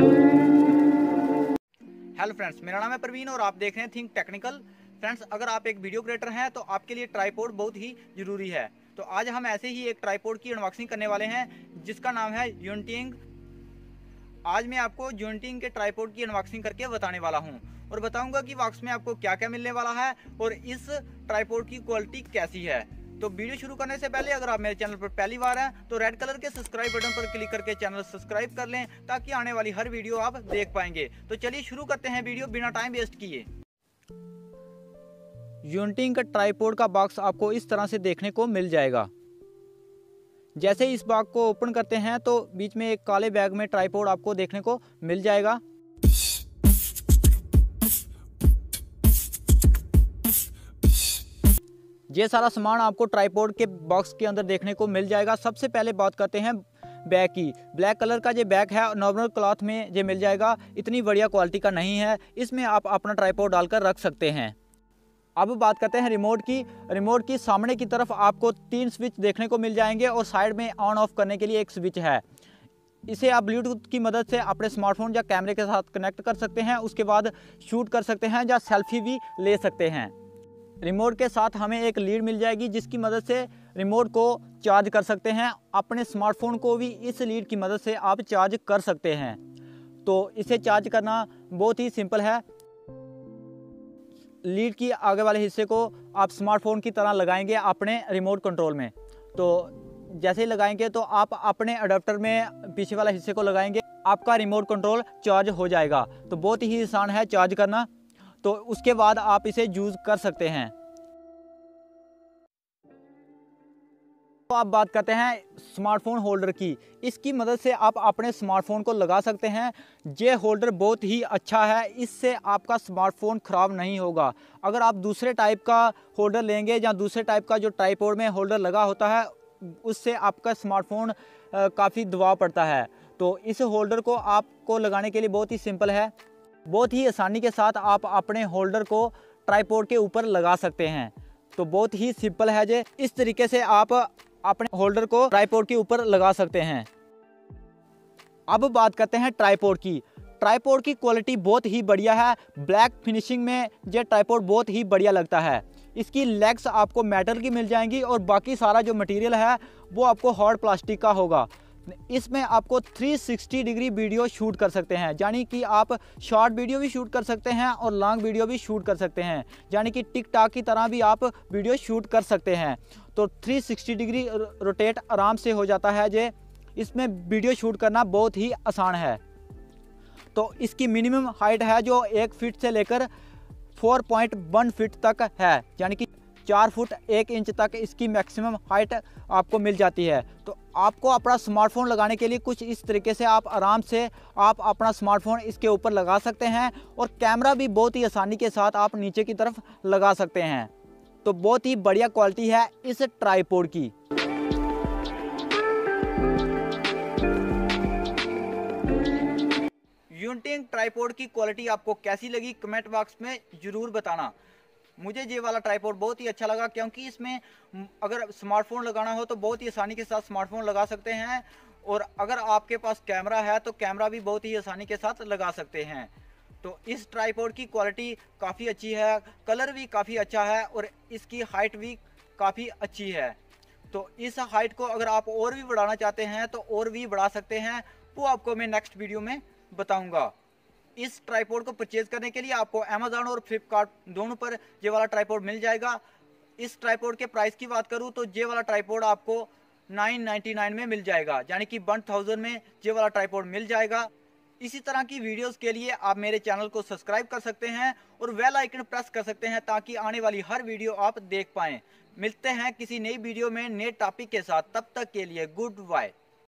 Hello friends, मेरा नाम है प्रवीण और आप देख रहे हैं थिंक टेक्निकल। फ्रेंड्स, अगर आप एक वीडियो क्रिएटर हैं तो आपके लिए ट्राइपॉड बहुत ही ज़रूरी है। तो आज हम ऐसे ही एक ट्राइपॉड की अनबॉक्सिंग करने वाले हैं जिसका नाम है यूनिटिंग। आज मैं आपको यूनिटिंग के ट्राइपॉड की अनबॉक्सिंग करके बताने वाला हूं और बताऊंगा कि बॉक्स में आपको क्या क्या मिलने वाला है और इस ट्राइपॉड की क्वालिटी कैसी है। तो वीडियो शुरू करने से पहले अगर आप मेरे चैनल पर पहली बार हैं तो रेड कलर के सब्सक्राइब बटन पर क्लिक करके चैनल सब्सक्राइब कर लें ताकि आने वाली हर वीडियो आप देख पाएंगे। तो चलिए शुरू करते हैं वीडियो बिना टाइम वेस्ट किए। यूनिटिंग का ट्राइपॉड का बॉक्स आपको इस तरह से देखने को मिल जाएगा। जैसे इस बॉक्स को ओपन करते हैं तो बीच में एक काले बैग में ट्राइपॉड आपको देखने को मिल जाएगा। ये सारा सामान आपको ट्राइपॉड के बॉक्स के अंदर देखने को मिल जाएगा। सबसे पहले बात करते हैं बैग की। ब्लैक कलर का ये बैग है, नॉर्मल क्लॉथ में ये मिल जाएगा। इतनी बढ़िया क्वालिटी का नहीं है। इसमें आप अपना ट्राइपॉड डालकर रख सकते हैं। अब बात करते हैं रिमोट की। रिमोट की सामने की तरफ आपको 3 स्विच देखने को मिल जाएंगे और साइड में ऑन ऑफ करने के लिए एक स्विच है। इसे आप ब्लूटूथ की मदद से अपने स्मार्टफोन या कैमरे के साथ कनेक्ट कर सकते हैं। उसके बाद शूट कर सकते हैं या सेल्फी भी ले सकते हैं। रिमोट के साथ हमें एक लीड मिल जाएगी जिसकी मदद से रिमोट को चार्ज कर सकते हैं। अपने स्मार्टफोन को भी इस लीड की मदद से आप चार्ज कर सकते हैं। तो इसे चार्ज करना बहुत ही सिंपल है। लीड की आगे वाले हिस्से को आप स्मार्टफोन की तरह लगाएंगे अपने रिमोट कंट्रोल में। तो जैसे ही लगाएंगे तो आप अपने अडेप्टर में पीछे वाला हिस्से को लगाएंगे, आपका रिमोट कंट्रोल चार्ज हो जाएगा। तो बहुत ही आसान है चार्ज करना। तो उसके बाद आप इसे यूज कर सकते हैं। तो आप बात करते हैं स्मार्टफोन होल्डर की। इसकी मदद से आप अपने स्मार्टफोन को लगा सकते हैं। ये होल्डर बहुत ही अच्छा है, इससे आपका स्मार्टफोन ख़राब नहीं होगा। अगर आप दूसरे टाइप का होल्डर लेंगे या दूसरे टाइप का जो ट्राइपॉड में होल्डर लगा होता है उससे आपका स्मार्टफोन काफ़ी दबाव पड़ता है। तो इस होल्डर को आपको लगाने के लिए बहुत ही सिंपल है। बहुत ही आसानी के साथ आप अपने होल्डर को ट्राइपॉड के ऊपर लगा सकते हैं। तो बहुत ही सिंपल है जे। इस तरीके से आप अपने होल्डर को ट्राइपॉड के ऊपर लगा सकते हैं। अब बात करते हैं ट्राइपॉड की। ट्राइपॉड की क्वालिटी बहुत ही बढ़िया है। ब्लैक फिनिशिंग में ये ट्राइपॉड बहुत ही बढ़िया लगता है। इसकी लेग्स आपको मेटल की मिल जाएंगी और बाकी सारा जो मटेरियल है वो आपको हार्ड प्लास्टिक का होगा। इसमें आपको 360 डिग्री वीडियो शूट कर सकते हैं, यानी कि आप शॉर्ट वीडियो भी शूट कर सकते हैं और लॉन्ग वीडियो भी शूट कर सकते हैं, यानी कि टिकटॉक की तरह भी आप वीडियो शूट कर सकते हैं। तो 360 डिग्री रोटेट आराम से हो जाता है। जे इसमें वीडियो शूट करना बहुत ही आसान है। तो इसकी मिनिमम हाइट है जो 1 फीट से लेकर 4.1 फीट तक है, यानी कि 4 फुट 1 इंच तक इसकी मैक्सिमम हाइट आपको मिल जाती है। तो आपको अपना स्मार्टफोन लगाने के लिए कुछ इस तरीके से आप आराम से आप अपना स्मार्टफोन इसके ऊपर लगा सकते हैं और कैमरा भी बहुत ही आसानी के साथ आप नीचे की तरफ लगा सकते हैं। तो बहुत ही बढ़िया क्वालिटी है इस ट्राइपॉड की। यूनिटिंग ट्राइपॉड की क्वालिटी आपको कैसी लगी कमेंट बॉक्स में ज़रूर बताना। मुझे ये वाला ट्राइपॉड बहुत ही अच्छा लगा क्योंकि इसमें अगर स्मार्टफोन लगाना हो तो बहुत ही आसानी के साथ स्मार्टफोन लगा सकते हैं और अगर आपके पास कैमरा है तो कैमरा भी बहुत ही आसानी के साथ लगा सकते हैं। तो इस ट्राइपॉड की क्वालिटी काफ़ी अच्छी है, कलर भी काफ़ी अच्छा है और इसकी हाइट भी काफ़ी अच्छी है। तो इस हाइट को अगर आप और भी बढ़ाना चाहते हैं तो और भी बढ़ा सकते हैं, वो आपको मैं नेक्स्ट वीडियो में बताऊँगा। इस ट्राइपॉड को परचेज करने के लिए आपको अमेज़न और फ्लिपकार्ट दोनों पर ये वाला ट्राइपॉड मिल जाएगा। इस ट्राइपॉड के प्राइस की बात करूं तो ये वाला ट्राइपॉड आपको 999 में मिल जाएगा, यानी कि 1000 में ये वाला ट्राइपॉड मिल जाएगा। इसी तरह की वीडियोस के लिए आप मेरे चैनल को सब्सक्राइब कर सकते हैं और बेल आइकन प्रेस कर सकते हैं ताकि आने वाली हर वीडियो आप देख पाएँ। मिलते हैं किसी नई वीडियो में नए टॉपिक के साथ, तब तक के लिए गुड बाय।